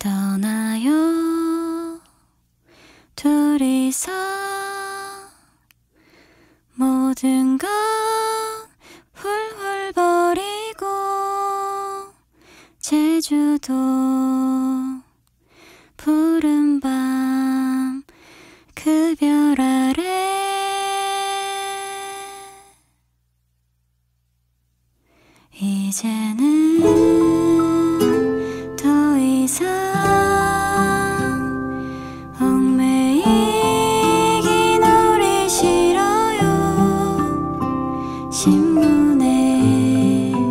떠나요 둘이서 모든 건 훌훌 버리고 제주도 푸른 밤 그 별 아래 이제는 더 이상 얽매이긴 우리 싫어요. 신문에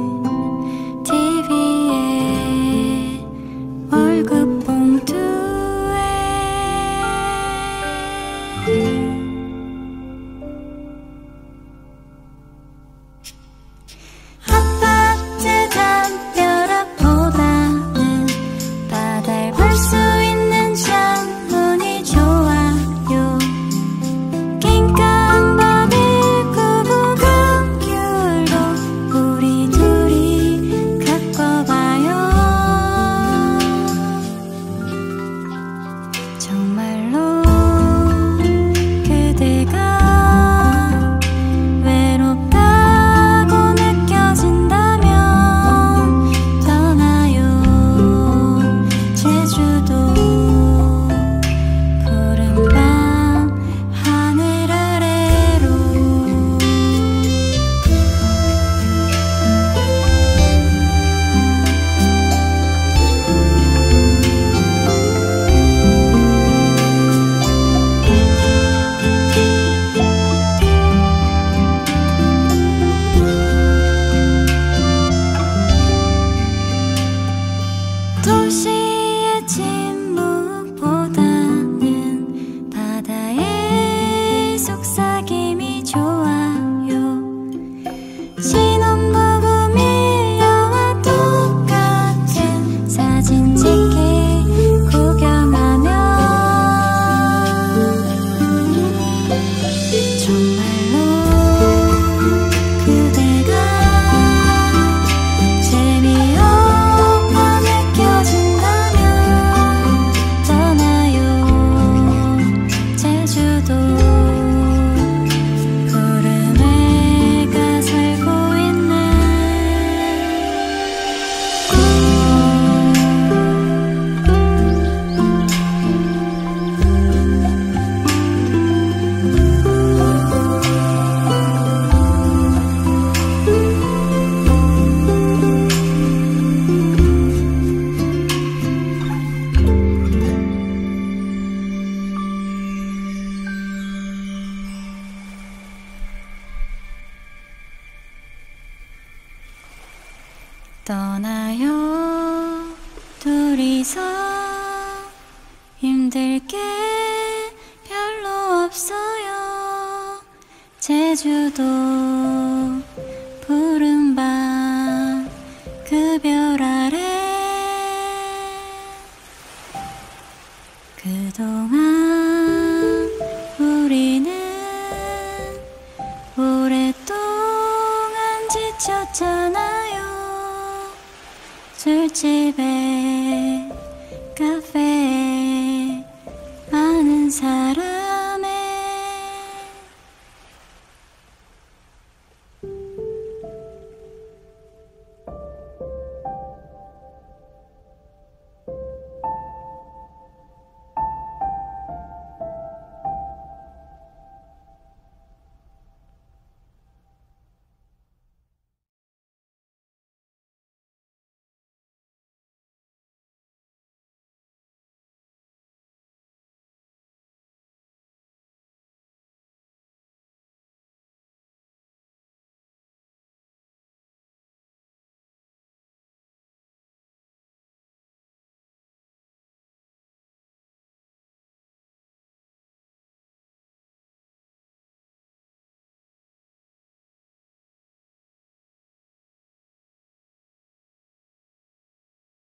TV에 월급 봉투에 아파트 담벼락보다는 바다를 볼 수 있는 창문이 좋아요. 낑깡 바비구부 감귤로 우리 둘이 가꿔봐요. 정말로 그대가 외롭다고 느껴진다면 떠나요 제주도 푸른 밤 하늘 아래로. 도시의 침묵보다는 바다의 속삭임이 좋아요. 신혼부부 밀려와 똑같은 사진 찍기 구경하며 정말로 그대가 재미없고 느껴진다면 떠나요 제주도 푸른 애가 살고 있네. 떠나요 둘이서 힘들 게 별로 없어요. 제주도 푸른 밤 그 별 아래 그동안 우리는 오랫동안 지쳤잖아요. 술집에